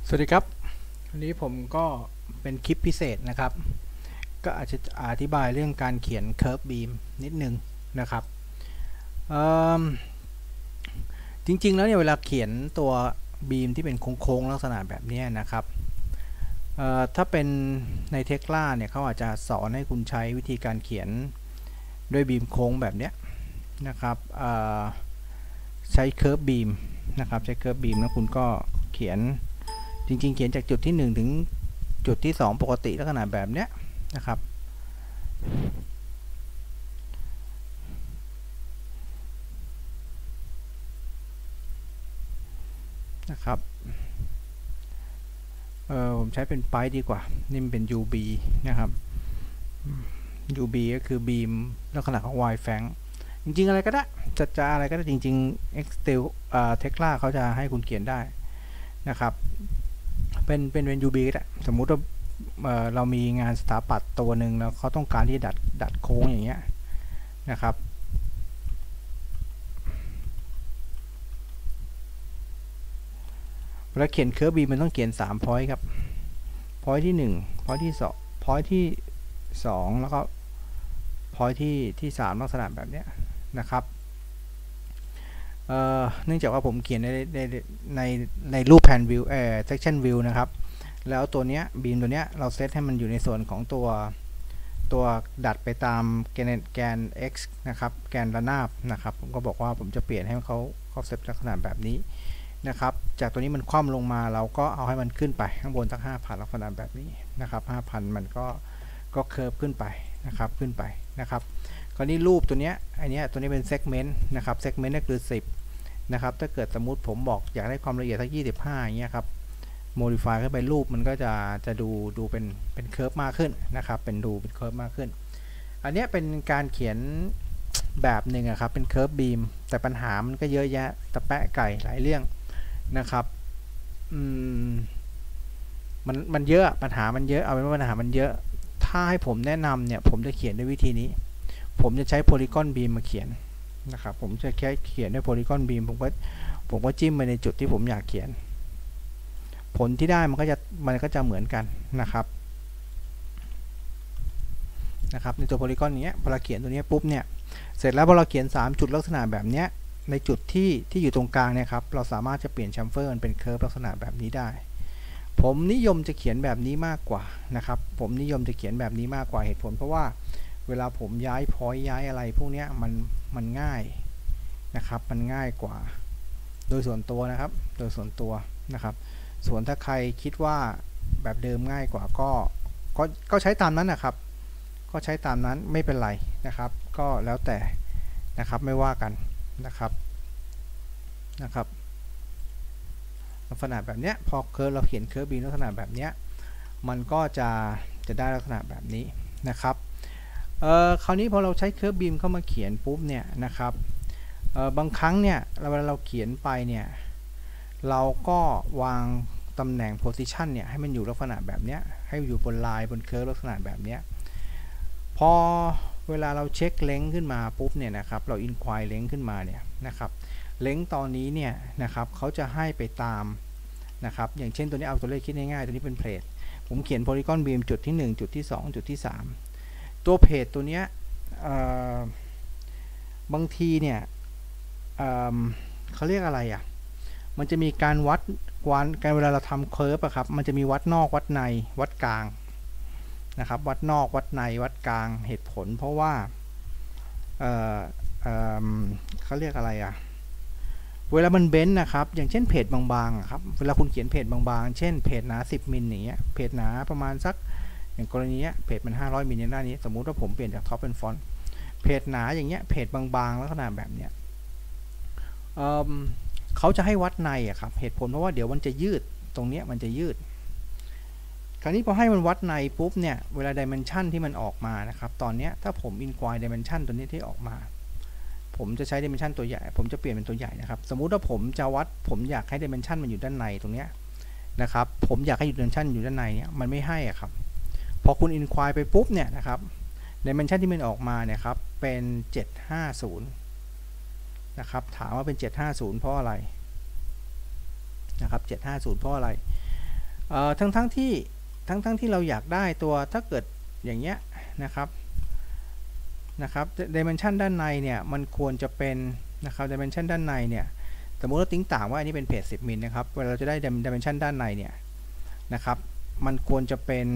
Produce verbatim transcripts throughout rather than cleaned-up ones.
สวัสดีครับวันนี้ผมก็เป็นคลิปพิเศษนะครับก็อาจจะอธิบายเรื่องการเขียน Curve Beam นิดนึงนะครับจริงๆแล้วเนี่ยเวลาเขียนตัวบีมที่เป็นโค้งๆลักษณะแบบนี้นะครับถ้าเป็นในเทคลาเนี่ยเขาอาจจะสอนให้คุณใช้วิธีการเขียนด้วยบีมโค้งแบบนี้นะครับใช้ Curve Beam นะครับใช้ Curve Beam แล้วคุณก็เขียนจริงๆเขียนจากจุดที่หนึ่งถึงจุดที่สองปกติลักษณะแบบเนี้ยนะครับนะครับเออผมใช้เป็นไปดีกว่านี่มันเป็น ยู บี นะครับ ยู บี ก็คือบีมลักษณะของ wide flank จริงๆอะไรก็ได้จะจะอะไรก็ได้จริงๆ Excel เอ่อ Tekla เขาจะให้คุณเขียนได้นะครับเป็นเป็นเป็น ยู บี ก็ได้สมมุติว่า เ, เรามีงานสถาปัตย์ตัวหนึ่งแล้วเขาต้องการที่ดัดดัดโค้งอย่างเงี้ยนะครับเวลาเขียน Curve Beam มันต้องเขียนสาม point ครับ point ที่หนึ่ง point ที่สอง point ที่สองแล้วก็ point ที่ที่สามลักษณะแบบเนี้ยนะครับเอ่อเนื่องจากว่าผมเขียนในในในในรูปแผ่นวิวเอ่อ section view นะครับแล้วตัวเนี้ยบีมตัวเนี้ยเราเซตให้มันอยู่ในส่วนของตัวตัวดัดไปตามแกนแกน x นะครับแกนระนาบนะครับผมก็บอกว่าผมจะเปลี่ยนให้เขาเขาเซตลักษณะแบบนี้นะครับจากตัวนี้มันคว่ำลงมาเราก็เอาให้มันขึ้นไปข้างบนสัก ห้าพัน ลักษณะแบบนี้นะครับ ห้าพัน มันก็ก็เคิร์ฟขึ้นไปนะครับขึ้นไปนะครับคราวนี้รูปตัวเนี้ยอันเนี้ยตัวนี้เป็นเซกเมนต์นะครับเซกเมนต์ก็คือสิบนะครับถ้าเกิดสมมุติผมบอกอยากได้ความละเอียดสักยี่สิบห้าอย่างเงี้ยครับmodify ขึ้นไปรูปมันก็จะจะดูดูเป็นเป็นเคิร์ฟมากขึ้นนะครับเป็นดูเป็นเคิร์ฟมากขึ้นอันนี้เป็นการเขียนแบบหนึ่งครับเป็นเคิร์ฟบีมแต่ปัญหามันก็เยอะแยะตะแปะไก่หลายเรื่องนะครับอืมมันมันเยอะปัญหามันเยอะเอาเป็นว่าปัญหามันเยอะถ้าให้ผมแนะนำเนี่ยผมจะเขียนด้วยวิธีนี้ผมจะใช้โพลีกอนบีมมาเขียนนะครับผมจะแค่เขียนด้วยโพลีกอนบีมผมก็ผมก็จิ้มไปในจุดที่ผมอยากเขียนผลที่ได้มันก็จะมันก็จะเหมือนกันนะครับนะครับในตัวโพลีกอนนี้พอเราเขียนตัวนี้ปุ๊บเนี่ยเสร็จแล้วพอเราเขียนสามจุดลักษณะแบบนี้ในจุดที่ที่อยู่ตรงกลางเนี่ยครับเราสามารถจะเปลี่ยนแชมเฟอร์มันเป็นเคิร์ฟลักษณะแบบนี้ได้ผมนิยมจะเขียนแบบนี้มากกว่านะครับผมนิยมจะเขียนแบบนี้มากกว่าเหตุผลเพราะว่าเวลาผมย้ายพอยต์ย้ายอะไรพวกนี้มันมันง่ายนะครับมันง่ายกว่าโดยส่วนตัวนะครับโดยส่วนตัวนะครับส่วนถ้าใครคิดว่าแบบเดิมง่ายกว่าก็ก็ก็ใช้ตามนั้นนะครับก็ใช้ตามนั้นไม่เป็นไรนะครับก็แล้วแต่นะครับไม่ว่ากันนะครับนะครับลักษณะแบบเนี้ยพอเคิร์ฟเราเขียนเคิร์ฟบีลักษณะแบบเนี้ยมันก็จะจะได้ลักษณะแบบนี้นะครับเอ่อคราวนี้พอเราใช้เคิร์ฟบีมเข้ามาเขียนปุ๊บเนี่ยนะครับเอ่อบางครั้งเนี่ยเวลาเราเขียนไปเนี่ยเราก็วางตำแหน่ง position เนี่ยให้มันอยู่ลักษณะแบบนี้ให้อยู่บนลายบนเคิร์ฟลักษณะแบบนี้พอเวลาเราเช็คเล้งขึ้นมาปุ๊บเนี่ยนะครับเรา inquire เล้งขึ้นมาเนี่ยนะครับเล้งตอนนี้เนี่ยนะครับเขาจะให้ไปตามนะครับอย่างเช่นตัวนี้เอาตัวเลขคิดง่ายๆตัวนี้เป็นเพจผมเขียน polygon beam จุดที่หนึ่งจุดที่สองจุดที่สามตัวเพจตัวเนี้ยบางทีเนี่ย เ, เขาเรียกอะไรอ่ะมันจะมีการวัดวันการเวลาเราทำเคิร์ฟอะครับมันจะมีวัดนอกวัดในวัดกลางนะครับวัดนอกวัดในวัดกลางเหตุผลเพราะว่าเออเออเขาเรียกอะไรอะเวลามันเบนนะครับอย่างเช่นเพจบางๆครับเวลาคุณเขียนเพจบางๆเช่นเพจหนาสิบมิลอย่างเงี้ยเพจหนาประมาณสักอย่างกรณีเนี้ยเพจมันห้าร้อยมิลในหน้านี้สมมุติว่าผมเปลี่ยนจากท็อปเป็นฟอนต์เพจหนาอย่างเงี้ยเพจบางๆลักษณะแบบเนี้ยเอ่อเขาจะให้วัดในอะครับเหตุผลเพราะว่าเดี๋ยวมันจะยืดตรงนี้มันจะยืดคราวนี้พอให้มันวัดในปุ๊บเนี่ยเวลา dimension ที่มันออกมานะครับตอนนี้ถ้าผม inquire dimension ตัวนี้ที่ออกมาผมจะใช้ dimension ตัวใหญ่ผมจะเปลี่ยนเป็นตัวใหญ่นะครับสมมุติว่าผมจะวัดผมอยากให้ dimension มันอยู่ด้านในตรงนี้นะครับผมอยากให้ dimension อยู่ด้านในเนี่ยมันไม่ให้อะครับพอคุณ inquire ไปปุ๊บเนี่ยนะครับ dimension ที่มันออกมาเนี่ยครับเป็นเจ็ดห้าศูนย์นะครับถามว่าเป็นเจ็ดห้าศูนย์เพราะอะไรนะครับเจ็ดห้าศูนย์เพราะอะไรเอ่อทั้งทั้งที่ทั้งทั้งที่เราอยากได้ตัวถ้าเกิดอย่างเงี้ยนะครับนะครับ dimension ด้านในเนี่ยมันควรจะเป็นนะครับ dimension ด้านในเนี่ยสมมุติเราติ้งต่างว่าอันนี้เป็นเพจสิบมิลนะครับเวลาเราจะได้ dimension ด้านในเนี่ยนะครับมันควรจะเป็น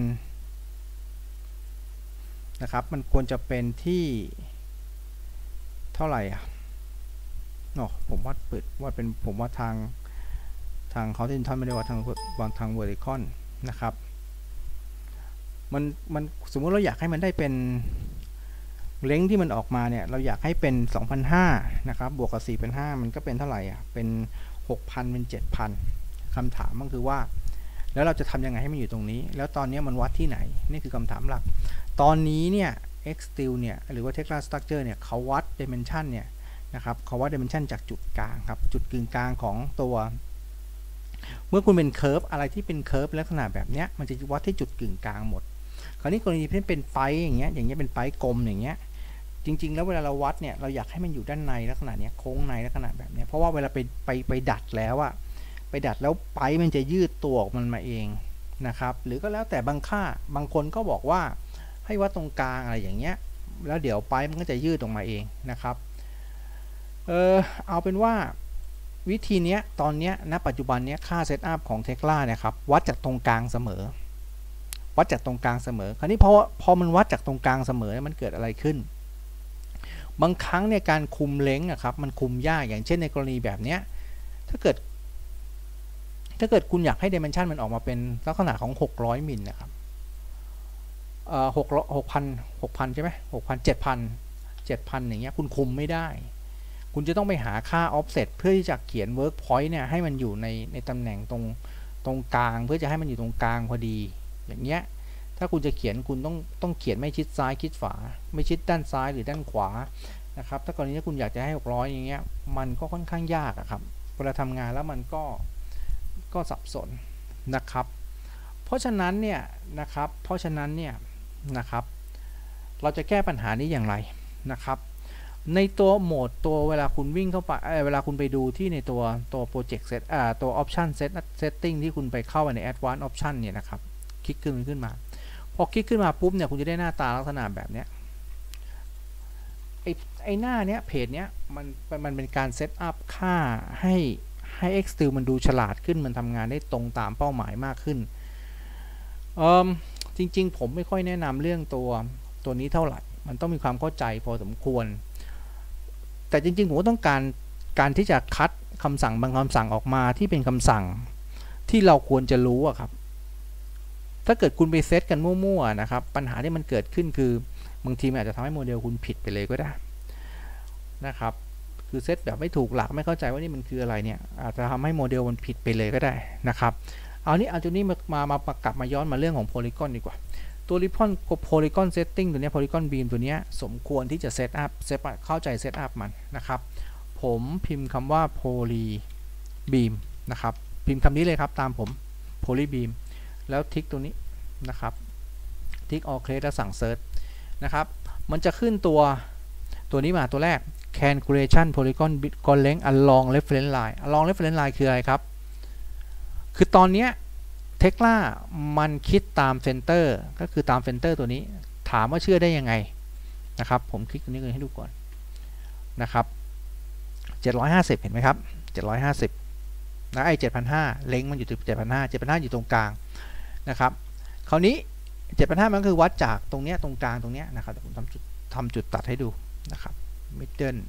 นะครับมันควรจะเป็นที่เท่าไหร่อ่ะอ๋อผมวัดเปิดว่าเป็นผมว่าทางทางเขาที่ท่านไม่ได้วัดทางวางทาง vertical นะครับมันมันสมมุติเราอยากให้มันได้เป็นเล้งที่มันออกมาเนี่ยเราอยากให้เป็น สองพันห้าร้อย นะครับบวกกับ สี่พันห้าร้อย มันก็เป็นเท่าไหร่อ่ะเป็น หกพัน เป็น เจ็ดพัน คำถามมันคือว่าแล้วเราจะทำยังไงให้มันอยู่ตรงนี้แล้วตอนนี้มันวัดที่ไหนนี่คือคำถามหลักตอนนี้เนี่ย Xsteel เนี่ยหรือว่า Tekla Structure เนี่ยเขาวัด dimension เนี่ยนะครับเขาวัด dimension จากจุดกลางครับจุดกึ่งกลางของตัวเมื่อคุณเป็นเคอร์ฟอะไรที่เป็นเคอร์ฟลักษณะแบบเนี้ยมันจะวัดที่จุดกึ่งกลางหมดคราวนี้กรณีที่เป็นไฟอย่างเงี้ยอย่างเงี้ยเป็นไฟกลมอย่างเงี้ยจริงๆแล้วเวลาเราวัดเนี่ยเราอยากให้มันอยู่ด้านในลักษณะเนี้ยโค้งในลักษณะแบบเนี้ยเพราะว่าเวลาไปไปไปดัดแล้วอะไปดัดแล้วไฟมันจะยืดตัวออกมันมาเองนะครับหรือก็แล้วแต่บางค่าบางคนก็บอกว่าให้วัดตรงกลางอะไรอย่างเงี้ยแล้วเดี๋ยวไฟมันก็จะยืดออกมาเองนะครับเออเอาเป็นว่าวิธีนี้ตอนนี้ณปัจจุบันนี้ค่าเซตอัพของ Tekla เนี่ยครับวัดจากตรงกลางเสมอวัดจากตรงกลางเสมอคราวนี้พอพอมันวัดจากตรงกลางเสมอมันเกิดอะไรขึ้นบางครั้งในการคุมเล้งนะครับมันคุมยากอย่างเช่นในกรณีแบบนี้ถ้าเกิดถ้าเกิดคุณอยากให้ dimension มันออกมาเป็นลักษณะของหกร้อยมิลนะครับเอ่อหก หกพัน หกพันใช่ไหมหกพัน เจ็ดพัน เจ็ดพันอย่างเงี้ยคุณคุมไม่ได้คุณจะต้องไปหาค่า offset เพื่อที่จะเขียน work point เนี่ยให้มันอยู่ในในตำแหน่งตรงตรงกลางเพื่อจะให้มันอยู่ตรงกลางพอดีอย่างเงี้ยถ้าคุณจะเขียนคุณต้องต้องเขียนไม่ชิดซ้ายชิดฝาไม่ชิดด้านซ้ายหรือด้านขวานะครับถ้ากรณีที่คุณอยากจะให้หกร้อยอย่างเงี้ยมันก็ค่อนข้างยากอะครับเวลาทำงานแล้วมันก็ก็สับสนนะครับเพราะฉะนั้นเนี่ยนะครับเพราะฉะนั้นเนี่ยนะครับเราจะแก้ปัญหานี้อย่างไรนะครับในตัวโหมดตัวเวลาคุณวิ่งเข้าไปเ, เวลาคุณไปดูที่ในตัวตัว project set อ่าตัว option set setting ที่คุณไปเข้าไปใน advanced option เนี่ยนะครับคลิกขึ้นขึ้นมาพอคลิกขึ้นมาปุ๊บเนี่ยคุณจะได้หน้าตาลักษณะแบบเนี้ยไอ้ไอ้หน้าเนี้ยเพจเนี้ยมันมันเป็นการเซตอัพค่าให้ให้ Xsteel มันดูฉลาดขึ้นมันทำงานได้ตรงตามเป้าหมายมากขึ้นเอ่อจริงๆผมไม่ค่อยแนะนำเรื่องตัวตัวนี้เท่าไหร่มันต้องมีความเข้าใจพอสมควรแต่จริงๆผมต้องการการที่จะคัดคำสั่งบางคำสั่งออกมาที่เป็นคำสั่งที่เราควรจะรู้อะครับถ้าเกิดคุณไปเซตกันมั่วๆนะครับปัญหาที่มันเกิดขึ้นคือบางทีมันอาจจะทำให้โมเดลคุณผิดไปเลยก็ได้นะครับคือเซตแบบไม่ถูกหลักไม่เข้าใจว่านี่มันคืออะไรเนี่ยอาจจะทำให้โมเดลมันผิดไปเลยก็ได้นะครับเอานี้เอาจุดนี้มามามาประกลับมาย้อนมาเรื่องของโพลีกอนดีกว่าตัว polygon setting ตัวนี้ polygon beam ตัวนี้สมควรที่จะเซตอัพเซตเข้าใจเซตอัพมันนะครับผมพิมพ์คำว่า poly beam นะครับพิมพ์คำนี้เลยครับตามผม poly beam แล้วทิกตัวนี้นะครับทิก all create แล้วสั่ง search นะครับมันจะขึ้นตัวตัวนี้มาตัวแรก calculation polygon polygon length along reference line along reference line คืออะไรครับคือตอนนี้Tekla มันคิดตามเซนเตอร์ก็คือตามเซนเตอร์ตัวนี้ถามว่าเชื่อได้ยังไงนะครับผมคลิกตัวนี้ให้ดูก่อนนะครับเจ็ดร้อยห้าสิบเห็นไหมครับเจ็ดร้อยห้าสิบนะไอ้ เจ็ดพันห้าร้อย เล็งมันอยู่ที่ เจ็ดพันห้าร้อย เจ็ดพันห้าร้อย อยู่ตรงกลางนะครับคราวนี้ เจ็ดพันห้าร้อย มันคือวัดจากตรงเนี้ยตรงกลางตรงเนี้ยนะครับเดี๋ยวผมทำจุดทำจุดตัดให้ดูนะครับ middle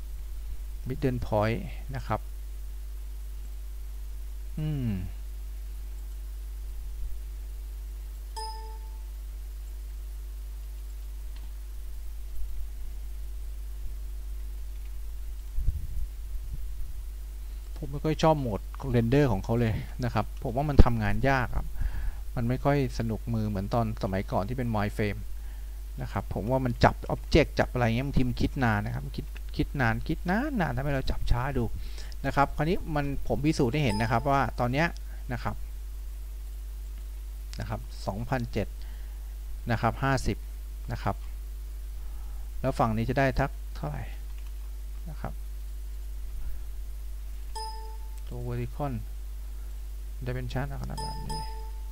middle point นะครับอืมผมไม่ค่อยชอบโหมดเรนเดอร์ของเขาเลยนะครับผมว่ามันทำงานยากครับมันไม่ค่อยสนุกมือเหมือนตอนสมัยก่อนที่เป็น wireframe นะครับผมว่ามันจับ object จับอะไรเงี้ยบางทีมันคิดนานนะครับคิดคิดนานคิดนานนานทำให้เราจับช้าดูนะครับคราวนี้มันผมพิสูจน์ให้เห็นนะครับว่าตอนนี้นะครับนะครับสองพันเจ็ดนะครับห้าสิบนะครับแล้วฝั่งนี้จะได้ทักเท่าไหร่นะครับตัว vertical dimension ขนาดแบบนี้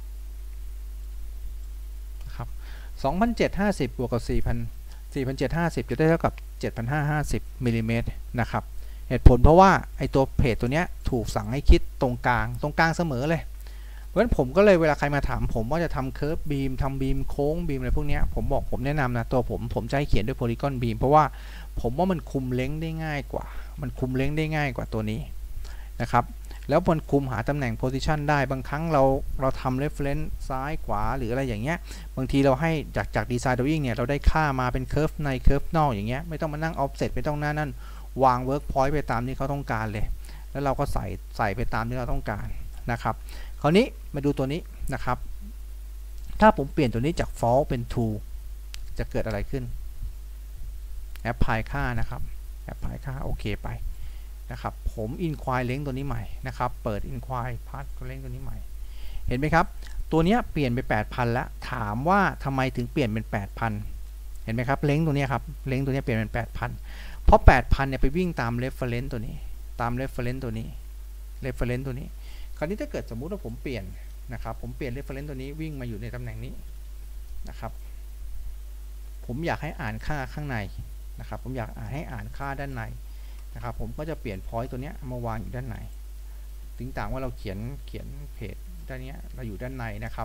สองพันเจ็ดร้อยห้าสิบบวกกับสี่พัน สี่พันเจ็ดร้อยห้าสิบจะได้เท่ากับ เจ็ดพันห้าร้อยห้าสิบมิลลิเมตรนะครับเหตุผลเพราะว่าไอตัวเพจตัวเนี้ยถูกสั่งให้คิดตรงกลางตรงกลางเสมอเลยเพราะฉะนั้นผมก็เลยเวลาใครมาถามผมว่าจะทำเคิร์ฟบีมทำบีมโค้งบีมอะไรพวกนี้ผมบอกผมแนะนำนะตัวผมผมจะให้เขียนด้วยโพลีกอนบีมเพราะว่าผมว่ามันคุมเล้งได้ง่ายกว่ามันคุมเล้งได้ง่ายกว่าตัวนี้นะครับแล้วมันคุมหาตำแหน่งโพซิชันได้บางครั้งเราเราทำเรฟเฟรนซ์ซ้ายขวาหรืออะไรอย่างเงี้ยบางทีเราให้จากจากดีไซน์ดรอวิ่งเนี่ยเราได้ค่ามาเป็นเคิร์ฟในเคิร์ฟนอกอย่างเงี้ยไม่ต้องมานั่งออฟเซตไม่ต้องนั่นนั่นวางเวิร์กพอยต์ไปตามที่เขาต้องการเลยแล้วเราก็ใส่ใส่ไปตามที่เราต้องการนะครับคราวนี้มาดูตัวนี้นะครับถ้าผมเปลี่ยนตัวนี้จาก false เป็น true จะเกิดอะไรขึ้นแอปพลายค่านะครับแอปพลายค่าโอเคไปนะครับผม inquire เล้งตัวนี้ใหม่นะครับเปิด inquire path เล้งตัวนี้ใหม่เห็นไหมครับตัวนี้เปลี่ยนไป แปดพัน แล้วถามว่าทำไมถึงเปลี่ยนเป็น แปดพัน เห็นไหมครับเล้งตัวนี้ครับเล้งตัวนี้เปลี่ยนเป็น แปดพัน เพราะ แปดพัน เนี่ยไปวิ่งตาม reference ตัวนี้ตาม reference ตัวนี้ reference ตัวนี้คราวนี้ถ้าเกิดสมมุติว่าผมเปลี่ยนนะครับผมเปลี่ยน reference ตัวนี้วิ่งมาอยู่ในตำแหน่งนี้นะครับผมอยากให้อ่านค่าข้างในนะครับผมอยากให้อ่านค่าด้านในนะครับผมก็จะเปลี่ยน point ตัวนี้มาวางอยู่ด้านในถึงต่างว่าเราเขียนเขียนเพจด้านนี้เราอยู่ด้านในนะครับ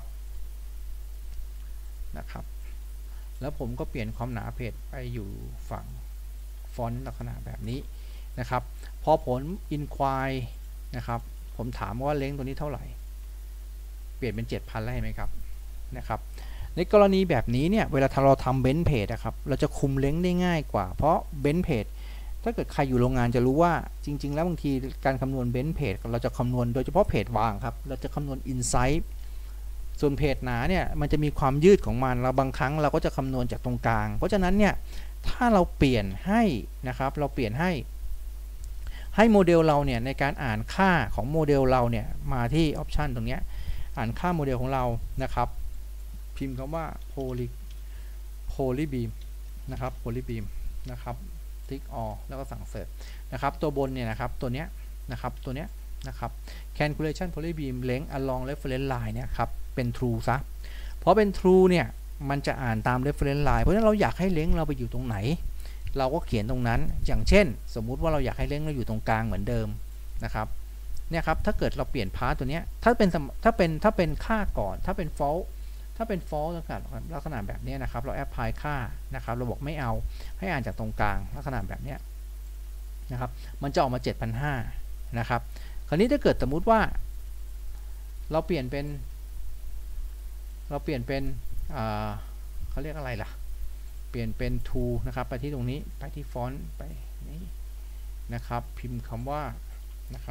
นะครับแล้วผมก็เปลี่ยนความหนาเพจไปอยู่ฝั่งฟอนต์ลักษณะแบบนี้นะครับพอผล inquire นะครับผมถามว่าเล้งตัวนี้เท่าไหร่เปลี่ยนเป็น เจ็ดพัน แล้วเห็นไหมครับนะครับในกรณีแบบนี้เนี่ยเวลาเราทำเบนซ์เพจนะครับเราจะคุมเล้งได้ง่ายกว่าเพราะเบนซ์เพจถ้าเกิดใครอยู่โรงงานจะรู้ว่าจริงๆแล้วบางทีการคำนวณเบนซ์เพจเราจะคำนวณโดยเฉพาะเพจวางครับเราจะคำนวณอินไซต์ส่วนเพจหนาเนี่ยมันจะมีความยืดของมันเราบางครั้งเราก็จะคำนวณจากตรงกลางเพราะฉะนั้นเนี่ยถ้าเราเปลี่ยนให้นะครับเราเปลี่ยนให้ให้โมเดลเราเนี่ยในการอ่านค่าของโมเดลเราเนี่ยมาที่ออปชันตรงนี้อ่านค่าโมเดลของเรานะครับพิมพ์คำว่า poly polybeam นะครับ polybeam นะครับคลิก all แล้วก็สั่งเสิร์ชนะครับตัวบนเนี่ยนะครับตัวเนี้ยนะครับตัวเนี้ยนะครับ calculation polybeam length along reference line เนี่ยครับเป็น true ซะเพราะเป็น true เนี่ยมันจะอ่านตาม reference line เพราะฉะนั้นเราอยากให้เล้งเราไปอยู่ตรงไหนเราก็เขียนตรงนั้นอย่างเช่นสมมุติว่าเราอยากให้เล้งเราอยู่ตรงกลางเหมือนเดิมนะครับเนี่ยครับถ้าเกิดเราเปลี่ยนพาร์ทตัวเนี้ยถ้าเป็นถ้าเป็นถ้าเป็นค่าก่อนถ้าเป็น false ถ้าเป็น false ลักษณะลักษณะแบบนี้นะครับเรา apply ค่านะครับเราบอกไม่เอาให้อ่านจากตรงกลางลักษณะแบบนี้นะครับมันจะออกมา เจ็ดพันห้าร้อย นะครับคราวนี้ถ้าเกิดสมมุติว่าเราเปลี่ยนเป็นเราเปลี่ยนเป็นเขาเรียกอะไรล่ะเปลี่ยนเป็น to นะครับไปที่ตรงนี้ไปที่ฟอนต์ไปนี้นะครับพิมพ์คำว่านะครับ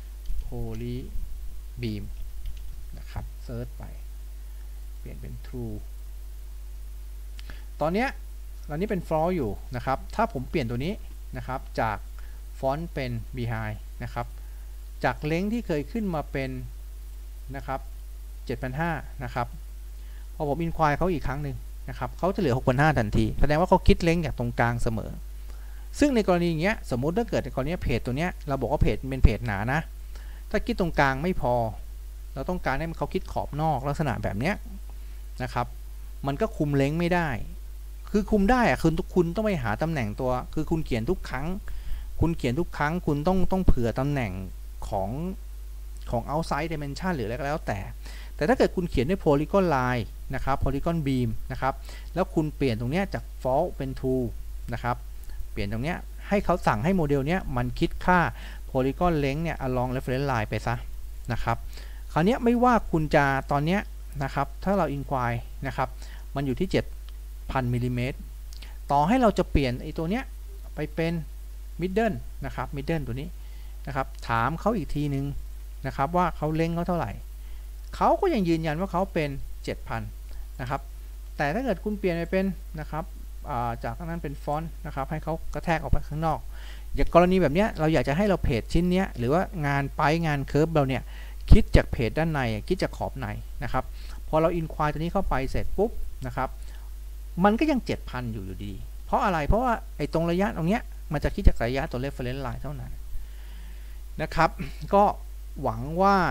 polybeam นะครับเซิร์ชไปเปลี่ยนเป็น true ตอนนี้ตอนนี้เป็น false อยู่นะครับถ้าผมเปลี่ยนตัวนี้นะครับจากฟอนต์เป็น behind นะครับจากเล้งที่เคยขึ้นมาเป็นนะครับ เจ็ดพันห้าร้อย นะครับพอผม inquire เขาอีกครั้งหนึ่งนะครับเขาจะเหลือ หกพันห้าร้อย ทันทีแสดงว่าเขาคิดเล้งจากตรงกลางเสมอซึ่งในกรณีอย่างเงี้ยสมมุติถ้าเกิดในกรณีเพจตัวเนี้ยเราบอกว่าเพจเป็นเพจหนานะถ้าคิดตรงกลางไม่พอเราต้องการให้เขาคิดขอบนอกลักษณะแบบเนี้ยนะครับมันก็คุมเล้งไม่ได้คือคุมได้อะคือคุณต้องไปหาตำแหน่งตัวคือคุณเขียนทุกครั้งคุณเขียนทุกครั้งคุณต้องต้องเผื่อตำแหน่งของของ outside dimension หรืออะไรก็แล้วแต่แต่ถ้าเกิดคุณเขียนด้วย polygon line นะครับ polygon beam นะครับแล้วคุณเปลี่ยนตรงเนี้ยจาก false เป็น true นะครับเปลี่ยนตรงเนี้ยให้เขาสั่งให้โมเดลเนี้ยมันคิดค่า polygon length เนี่ย along reference line ไปซะนะครับคราวนี้ไม่ว่าคุณจะตอนเนี้ยนะครับถ้าเรา inquire นะครับมันอยู่ที่ เจ็ดพัน มิลลิเมตรต่อให้เราจะเปลี่ยนไอ้ตัวเนี้ยไปเป็น middle นะครับ middle ตัวนี้นะครับถามเขาอีกทีนึงนะครับว่าเขาเล้งเขาเท่าไหร่เขาก็ยังยืนยันว่าเขาเป็น เจ็ดพัน นะครับแต่ถ้าเกิดคุณเปลี่ยนไปเป็นนะครับจากนั้นเป็นฟอนต์นะครับให้เขากระแทกออกไปข้างนอกอย่างกรณีแบบนี้เราอยากจะให้เราเพจชิ้นนี้หรือว่างานไปงานเคิร์ฟเราเนี่ยคิดจากเพจด้านในคิดจากขอบในนะครับพอเรา inquire ตัวนี้เข้าไปเสร็จปุ๊บนะครับมันก็ยัง เจ็ดพัน อยู่อยู่ดีเพราะอะไรเพราะว่าไอ้ตรงระยะตรงเนี้ยมันจะคิดจากระยะตัว reference line เท่านั้นนะครับก็หวังว่า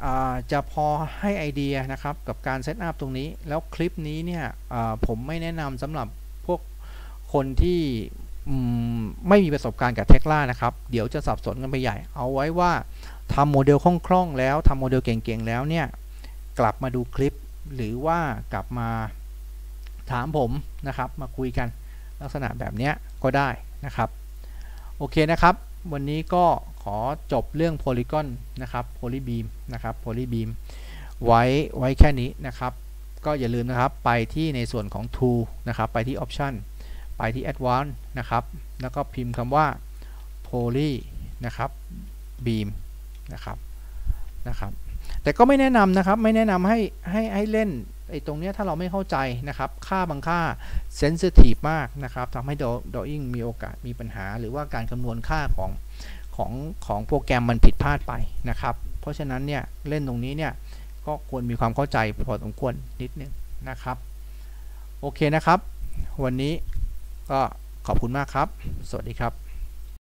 จะพอให้ไอเดียนะครับกับการเซตอัพตรงนี้แล้วคลิปนี้เนี่ยผมไม่แนะนำสำหรับพวกคนที่ไม่มีประสบการณ์กับเทสลานะครับเดี๋ยวจะสับสนกันไปใหญ่เอาไว้ว่าทำโมเดลคล่องๆแล้วทำโมเดลเก่งๆแล้วเนี่ยกลับมาดูคลิปหรือว่ากลับมาถามผมนะครับมาคุยกันลักษณะแบบนี้ก็ได้นะครับโอเคนะครับวันนี้ก็ขอจบเรื่อง Polygon นะครับ Polybeam นะครับ Polybeam ไว้ไว้แค่นี้นะครับก็อย่าลืมนะครับไปที่ในส่วนของ Tool นะครับไปที่ Option ไปที่ Advanced นะครับแล้วก็พิมพ์คำว่า Poly นะครับ Beam นะครับนะครับแต่ก็ไม่แนะนำนะครับไม่แนะนำให้ให้ให้เล่นไอ้ตรงนี้ถ้าเราไม่เข้าใจนะครับค่าบางค่า sensitive มากนะครับทำให้ drawing มีโอกาสมีปัญหาหรือว่าการคำนวณค่าของของของโปรแกรมมันผิดพลาดไปนะครับเพราะฉะนั้นเนี่ยเล่นตรงนี้เนี่ยก็ควรมีความเข้าใจพอสมควรนิดนึงนะครับโอเคนะครับวันนี้ก็ขอบคุณมากครับสวัสดีครับ